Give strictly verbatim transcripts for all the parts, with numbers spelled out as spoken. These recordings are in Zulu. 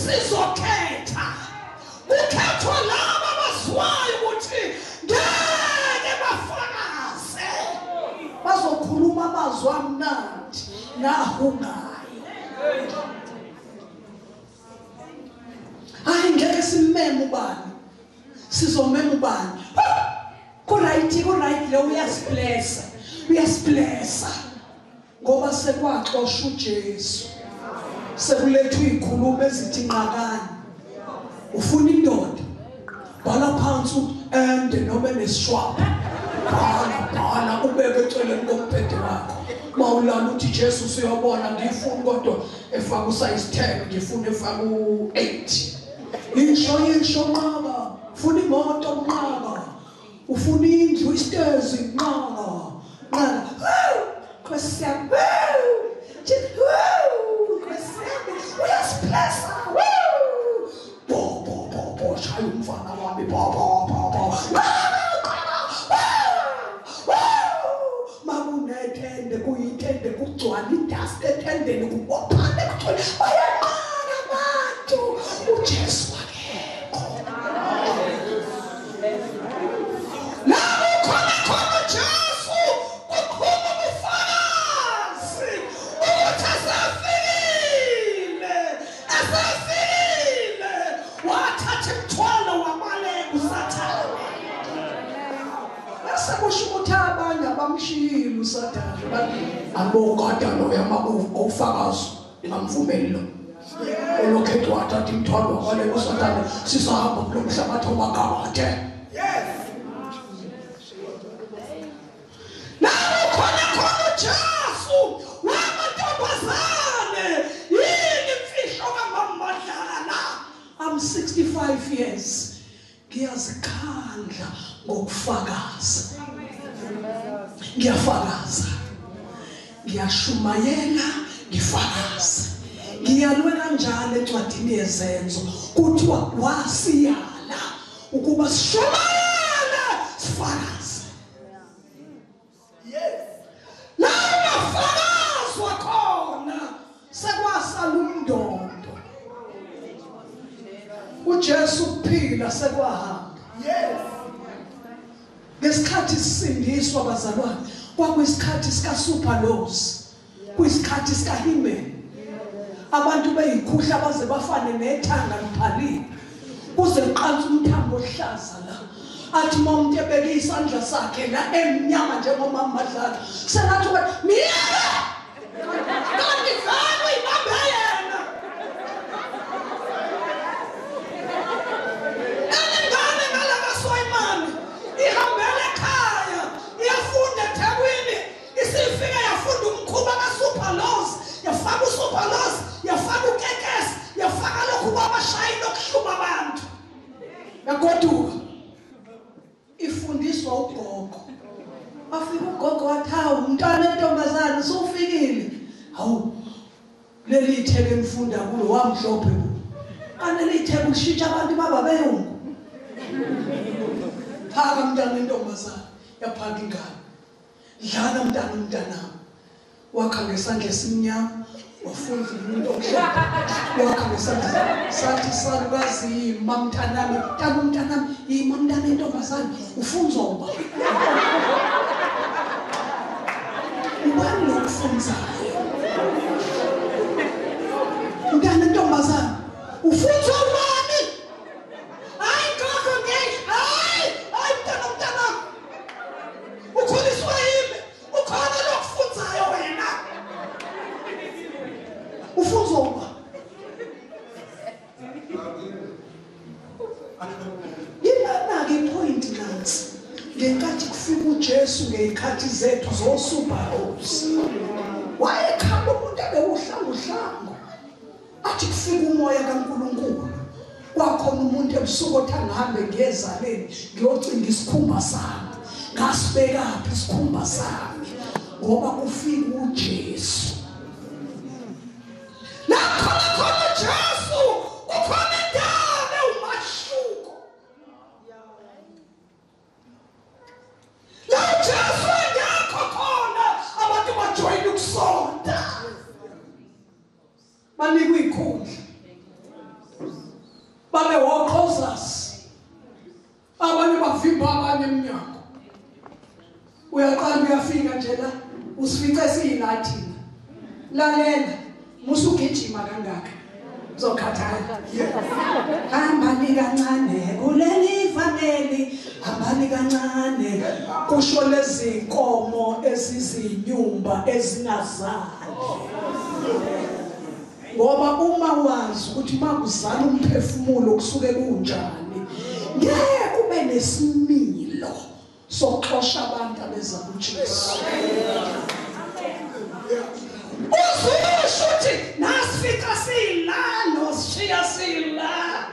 sizokhetha kukhethwa laba abazwayo ukuthi ngeke bafakaze bazokhuluma amazwi amnandi nahungayo. Hayi ngeke simeme ubani sizomema ubani ko right ko right lo uyasiblessa uyasiblessa ngoba sekwaxoshwa uJesu sekulethwa izikhulumo ezithi nqakani ufuna indoda bhala phansi and noma nesishwapha bhala bhala ubeke eceleni komphethe wakho mawulala uthi Jesu usuyabona ngifuna kodwa efaka usize ten ngifuna efaka u-eight insho insho nqaba ufuna imoto nqaba ufuna indlu istairs nqaba nqaba kwesiyam uyasiblessa bo bo bo bo shaya umfana wami bo bo bo bo makunethende kuyithende kugcwala idust ethendeni kubophane kugcwala bayanqaka abantu uJesu akekho nawe khona khona Jesu kukhona ubufakazi ukuthi asafikile asafikile wathatha imthwalo wabaleka usathane sekusho ukuthi abanye abamshiyile usathane bathi abokada lo yamabuko ufakazi ingamvumeli lo olokhetho wathatha imthwalo wabaleka usathane sisahamba kulo mhlabathi obakade. Yes. Nawe khona khona Jesu wamantombazane yini imfihlo kaMamadlala. I'm sixty-five years ngiyazikhandla ngokufakaza ngiyafakaza ngiyashumayela ngifakaza ngiyalwela njalo encwadini yezenzo kuthiwa wasiyala ukuba sishumayele sifakaze. Yes. La mafakazwa khona sekwasala umndondo uJesu kuphila sekwahamba. Yes. Ngesikhathi sisindiswa bazalwane kwakuyisikhathi sika superlows kuyisikhathi sika Himen abantu beyikhuhla baze bafane nethanga liphalile kuze liqansa umthambo ohlaza la athi umuntu ebeke isandla sakhe la emnyama njengoMamadlala sengathi mina kanti vele ibambe yena elingane ngalakaSwayimani ihambele ekhaya iyafunda eThekwini isifika yafunda umkhuba kaSuperlaws yafaka uSuperlaws yafaka ukekesi yafaka lokhu babashayini okuhluma abantu yagoduka ifundiswa ugogo afika ugogo wathi hawu umntwana entombazane usufikile hawu leli itheke emfunda kulo wamhlophe ane litheke ukushintsha abantu baba beyungu phaka mntana entombazane yaphaka ingane dlala mntana umntanami wakha ngesandla esimnyama wafunda umuntu omhlophe wakha ngesandla sathi salukazi mamntanami mntana umntanami imamntana entombazane ufunzwa uba ubani lokufunzayo mntana entombazane ufunzwa ubani hayi gogo ngeke hayi hayi mntana umntanami ukhuliswa yimi ukhona lokufunzayo wena ufunzwa uba yilana-ke ipoint nansi ngenkathi kufika uJesu ngey'khathi zethu zoSuperlaws wayekhamba umuntu ebewuhlangu hlangu athi kufika umoya kaNkulunkulu kwakhona umuntu ebusuku othi angihambe ngiyezaleni ngiyocinga isikhumba sami ngasibekaphi isikhumba sami ngoba kufika uJesu la khona khona Jesu ukhona indaba umashuko la Jesu engekho khona abantu bajoyina ukusonda banikwa ikhundla lalela musugijima kangaka uzokhathala hambani kancane kuleli family hambani kancane kusho lezi inkomo ezizinyumba ezingazali ngoba uma wazi ukuthi makuzala umphefumulo kusuke kunjani ngeke kube nesimilo sokuxosha abantu abeza kuJesu uzusho ukuthi nasifika sila noshiya sila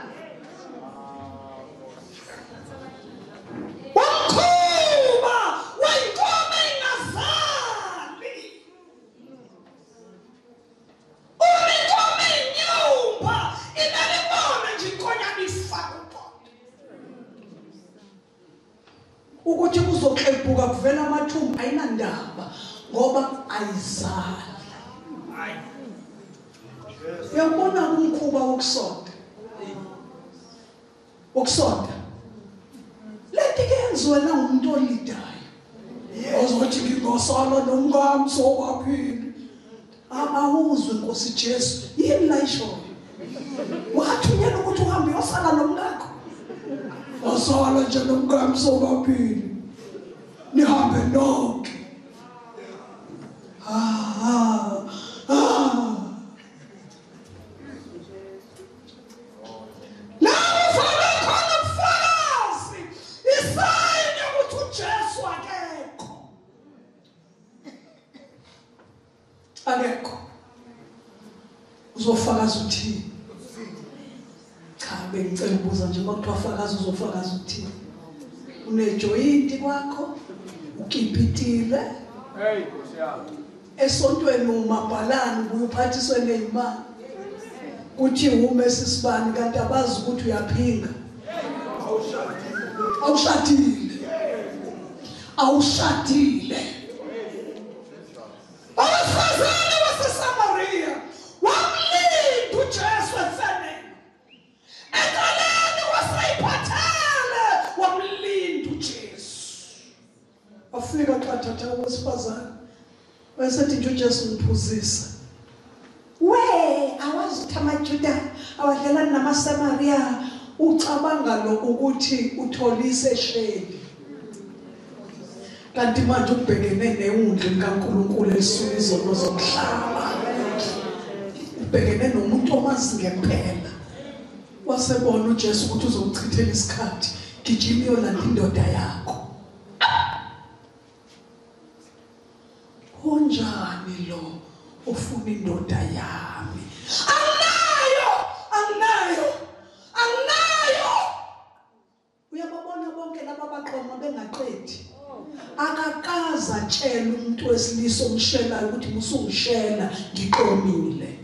wakhuba wayinkomo ingazali uminkomo inyumba inalibona nje inkonyana ifaka ukuthi kuzoxebuka kuvela amathumbu ayinandaba ngoba ayizali uyabona umkhuba wokusonda wokusonda leti kenziwe na umuntu olidayo ozothi ngingosala nomngami sowaphila abawuzwe Nkosi Jesu yini la isho wathunyelwa ukuthi uhambe uyosala nomngakho osala nje nomngami sowaphila nihambe nonke ah ah ah akekho uzofakaza uthini cha bengicela ukubuza nje bakuthiwa fakaza uzofakaza uthini unejoyinti kwakho ukipitile hey Nkosi yami esontweni umabhalani uyuphathiswe nezimali kuthi ume sisibani kanti abazi ukuthi uyaphinga awushadile awushadile abafazana baseSamaria wamlinda uJesu efanele ekaleni wasayiphathele wamlinda uJesu afika xathatha owesifazana wayesethi nje uJesu ngiphuzisa we awazi ukuthi amaJuda awadlelani namaSamaria ucabanga lo ukuthi utholise sheli kanti manje ubhekene neundle kaNkulunkulu esuka izono zomhlaba ubhekene nomuntu omazi ngempela wasebona uJesu ukuthi uzochithela isikhathi gijima uyolanda indoda yakho konjani lo ufuna indoda yami anginayo anginayo anginayo uyababona bonke laba baqoma bengaqedi akakaza tshela umuntu wesilisa omshelayo ukuthi musungishela ngiqomile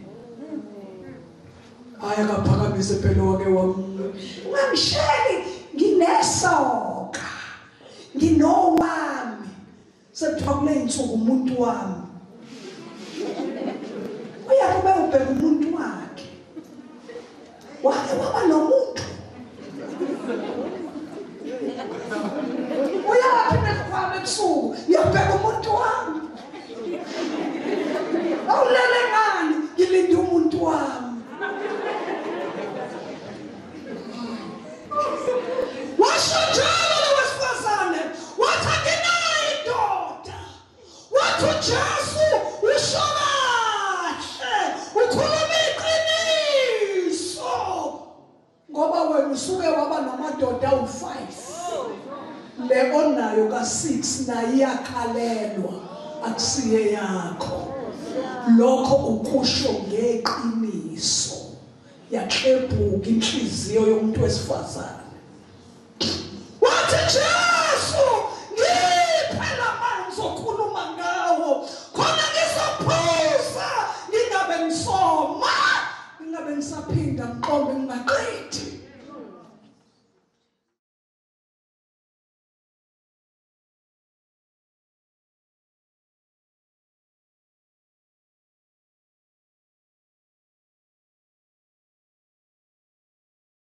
aya kaphakamise phela wake wami ngamsheli nginesoka nginowami sekuthiwa insuku umuntu wami uyakube ubheka umuntu wakhe wake waba nomuntu uyaphi kwami ebusuku ngiyabheka umuntu wami awulele ngani ngilinde umuntu wami washo njalo lo wesifazane wathi anginayo indoda wathi uJesu usho kahle ukhuluma iqiniso ngoba wena usuke waba namadoda awu-five le onayo ka-six naye iyakhalelwa akusiye yakho lokho ukusho ngeqiniso yaxebuka inhliziyo yomuntu wesifazane wathi Jesu ngiphe lamanzi okhuluma ngawo khona ngizophuza ngingabe ngisoma ngingabe ngisaphinda ngiqombe ngingaqedi